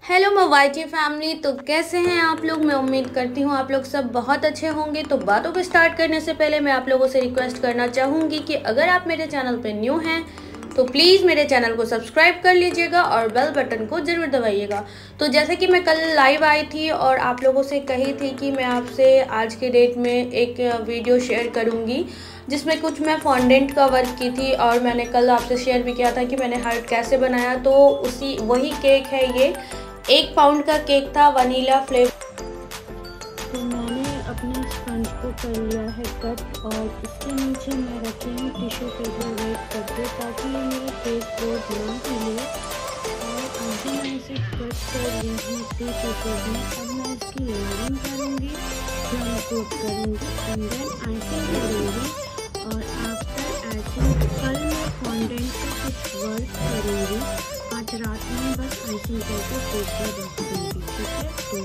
Hello मवाइटी family. तो कैसे हैं आप लोग। मैं उम्मीद करती हूँ आप लोग सब बहुत अच्छे होंगे। तो बातों को स्टार्ट करने से पहले मैं आप लोगों से रिक्वेस्ट करना चाहूँगी कि अगर आप मेरे चैनल पे न्यू हैं तो प्लीज़ मेरे चैनल को सब्सक्राइब कर लीजिएगा और बेल बटन को ज़रूर दबाइएगा। तो जैसे कि मैं कल लाइव आई थी और आप लोगों से कही थी कि मैं आपसे आज के डेट में एक वीडियो शेयर करूँगी जिसमें कुछ मैं फॉन्डेंट का वर्क की थी, और मैंने कल आपसे शेयर भी किया था कि मैंने हार्ट कैसे बनाया। तो वही केक है। ये 1 पाउंड का केक था, वनीला फ्लेवर। तो मैंने अपने स्पंज को कर लिया है कट, और इसके नीचे मैं रखी हूँ टिश्यू पेपर वेट करके, ताकि ये मेरा केक बहुत ना हिले। और अभी मैं इसे कट कर ली हूँ 3 पीसेज में। अब मैं इसकी लेयरिंग करूँगी, ड्राई कोट करूँगी एंड देन आइसिंग करूँगी। और आफ्टर आइसिंग कल मैं फॉन्डेंट का कुछ वर्क करूँगी, आज रात में बस आइसिंग करके केक में रख दूँगी। ठीक है, तो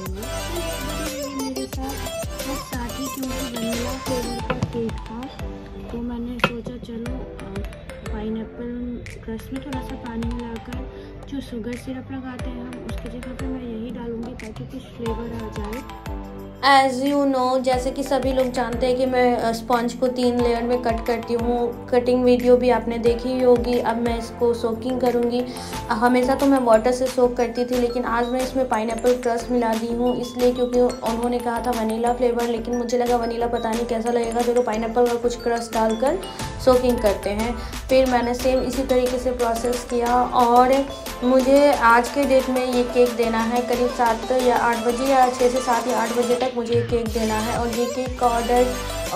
मेरे साथ ही क्योंकि वनीला फ्लेवर का केक था तो मैंने सोचा चलो पाइनएप्पल क्रश में थोड़ा सा पानी मिलाकर जो शुगर सिरप लगाते हैं हम, उसकी जगह पे मैं यही डालूँगी ताकि कुछ फ्लेवर आ जाए। एज़ यू नो, जैसे कि सभी लोग जानते हैं कि मैं स्पंज को 3 लेयर में कट करती हूँ। कटिंग वीडियो भी आपने देखी ही होगी। अब मैं इसको सोकिंग करूँगी। हमेशा तो मैं वाटर से सोक करती थी, लेकिन आज मैं इसमें पाइनएप्पल क्रश मिला दी हूँ, इसलिए क्योंकि उन्होंने कहा था वनीला फ्लेवर, लेकिन मुझे लगा वनीला पता नहीं कैसा लगेगा, चलो पाइनएप्पल का कुछ क्रश डालकर सोकिंग करते हैं। फिर मैंने सेम इसी तरीके से प्रोसेस किया, और मुझे आज के डेट में ये केक देना है करीब 7 या 8 बजे, या 6 से 7 या 8 बजे तक मुझे ये केक देना है। और ये केक का ऑर्डर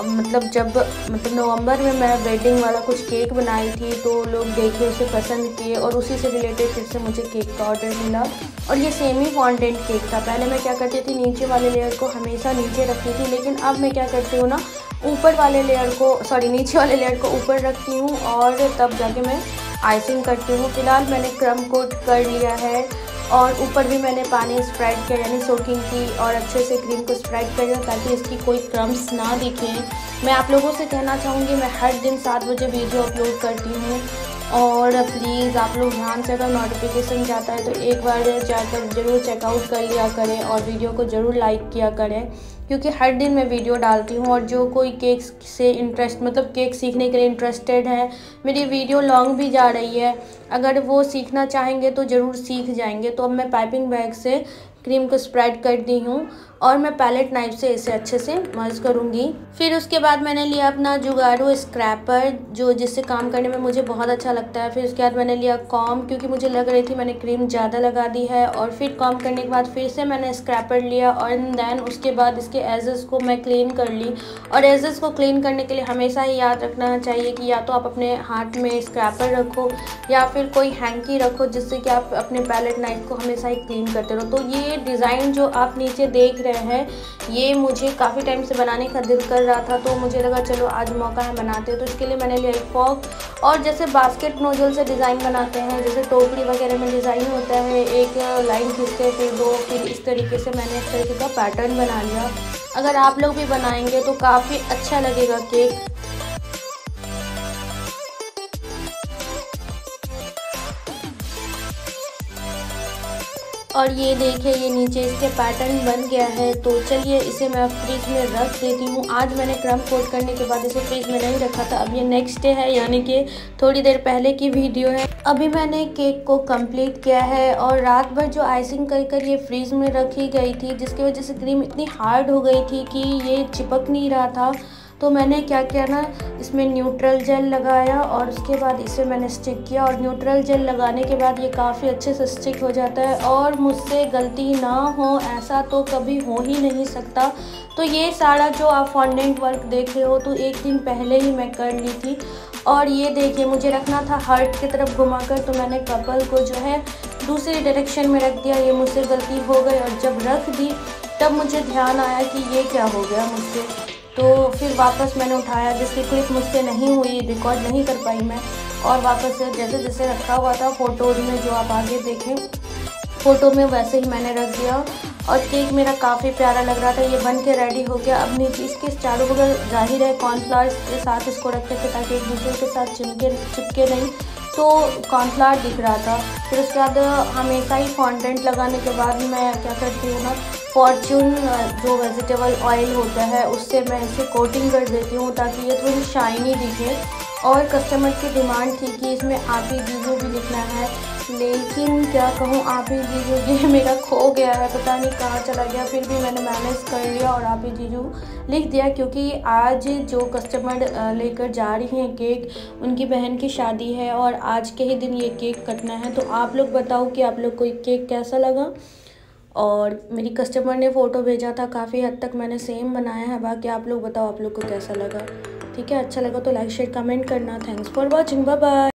मतलब नवंबर में मैं वेडिंग वाला कुछ केक बनाई थी, तो लोग देखे, उसे पसंद किए, और उसी से रिलेटेड फिर से मुझे केक का ऑर्डर मिला। और ये सेमी फॉन्डेंट केक था। पहले मैं क्या करती थी, नीचे वाले लेयर को हमेशा नीचे रखती थी, लेकिन अब मैं क्या करती हूँ ना, ऊपर वाले लेयर को नीचे वाले लेयर को ऊपर रखती हूँ, और तब जाके मैं आइसिंग करती हूँ। फिलहाल मैंने क्रम कोट कर लिया है, और ऊपर भी मैंने पानी स्प्रेड किया, यानी सोकिंग की, और अच्छे से क्रीम को स्प्रेड कर दिया ताकि इसकी कोई क्रम्स ना दिखें। मैं आप लोगों से कहना चाहूँगी, मैं हर दिन 7 बजे वीडियो अपलोड करती हूँ, और प्लीज़ आप लोग ध्यान से अगर नोटिफिकेशन जाता है तो एक बार जाकर ज़रूर चेकआउट कर लिया करें, और वीडियो को ज़रूर लाइक किया करें, क्योंकि हर दिन मैं वीडियो डालती हूँ। और जो कोई केक से केक सीखने के लिए इंटरेस्टेड है, मेरी वीडियो लॉन्ग भी जा रही है, अगर वो सीखना चाहेंगे तो ज़रूर सीख जाएंगे। तो अब मैं पाइपिंग बैग से क्रीम को स्प्रेड कर दी हूँ, और मैं पैलेट नाइफ से इसे अच्छे से मर्ज करूँगी। फिर उसके बाद मैंने लिया अपना जुगाड़ू स्क्रैपर, जिससे काम करने में मुझे बहुत अच्छा लगता है। फिर उसके बाद मैंने लिया कॉम, क्योंकि मुझे लग रही थी मैंने क्रीम ज़्यादा लगा दी है। और फिर कॉम करने के बाद फिर से मैंने स्क्रैपर लिया, और देन उसके बाद इसके एजेस को मैं क्लीन कर ली। और एजेस को क्लीन करने के लिए हमेशा ही याद रखना चाहिए कि या तो आप अपने हाथ में स्क्रैपर रखो, या फिर कोई हैंकी रखो, जिससे कि आप अपने पैलेट नाइफ को हमेशा ही क्लीन करते रहो। तो ये डिज़ाइन जो आप नीचे देख रहे हैं, ये मुझे काफ़ी टाइम से बनाने का दिल कर रहा था, तो मुझे लगा चलो आज मौका है बनाते हैं। तो इसके लिए मैंने लिया एक फॉक, और जैसे बास्केट नोजल से डिज़ाइन बनाते हैं, जैसे टोकरी वगैरह में डिज़ाइन होता है, एक लाइन खींचते फिर 2, फिर इस तरीके से मैंने इस तरीके का पैटर्न बना लिया। अगर आप लोग भी बनाएंगे तो काफ़ी अच्छा लगेगा केक। और ये देखिए, ये नीचे इसके पैटर्न बन गया है। तो चलिए इसे मैं फ्रिज में रख देती हूँ। आज मैंने क्रम कोट करने के बाद इसे फ्रिज में नहीं रखा था। अब ये नेक्स्ट डे है, यानी कि थोड़ी देर पहले की वीडियो है। अभी मैंने केक को कंप्लीट किया है, और रात भर जो आइसिंग कर ये फ्रीज में रखी गई थी, जिसकी वजह से क्रीम इतनी हार्ड हो गई थी कि ये चिपक नहीं रहा था। तो मैंने क्या किया ना, इसमें न्यूट्रल जेल लगाया, और उसके बाद इसे मैंने स्टिक किया। और न्यूट्रल जेल लगाने के बाद ये काफ़ी अच्छे से स्टिक हो जाता है, और मुझसे गलती ना हो ऐसा तो कभी हो ही नहीं सकता। तो ये सारा जो आप फॉन्डेंट वर्क देख रहे हो, तो 1 दिन पहले ही मैं कर ली थी। और ये देखिए, मुझे रखना था हार्ट की तरफ घुमाकर, तो मैंने कपल को जो है दूसरी डायरेक्शन में रख दिया। ये मुझसे गलती हो गई, और जब रख दी तब मुझे ध्यान आया कि ये क्या हो गया मुझसे। तो फिर वापस मैंने उठाया, जिसकी क्लिप मुझसे नहीं हुई, रिकॉर्ड नहीं कर पाई मैं, और वापस से जैसे जैसे रखा हुआ था फ़ोटोज़ में, जो आप आगे देखें फ़ोटो में, वैसे ही मैंने रख दिया। और केक मेरा काफ़ी प्यारा लग रहा था। ये बन के रेडी हो गया। अब नीचे इसके चारों बगल जाहिर है कॉर्नफ्लावर के साथ इसको रखते थे, ताकि एक दूसरे के साथ चिपके नहीं। तो कॉर्नफ्लावर दिख रहा था। फिर उसके बाद हमेशा ही फॉन्डेंट लगाने के बाद मैं क्या करती हूँ ना, फॉर्च्यून जो वेजिटेबल ऑयल होता है उससे मैं इसे कोटिंग कर देती हूँ ताकि ये थोड़ी शाइनी दिखे। और कस्टमर की डिमांड थी कि इसमें आप ही जीजू भी लिखना है, लेकिन क्या कहूँ आप ही जीजू ये मेरा खो गया है, पता नहीं कहाँ चला गया। फिर भी मैंने मैनेज कर लिया और आप ही जीजू लिख दिया, क्योंकि आज जो कस्टमर लेकर जा रही हैं केक, उनकी बहन की शादी है और आज के ही दिन ये केक कटना है। तो आप लोग बताओ कि आप लोग को केक कैसा लगा। और मेरी कस्टमर ने फ़ोटो भेजा था, काफ़ी हद तक मैंने सेम बनाया है। बाकी आप लोग बताओ आप लोग को कैसा लगा। ठीक है, अच्छा लगा तो लाइक शेयर कमेंट करना। Thanks for watching, bye bye.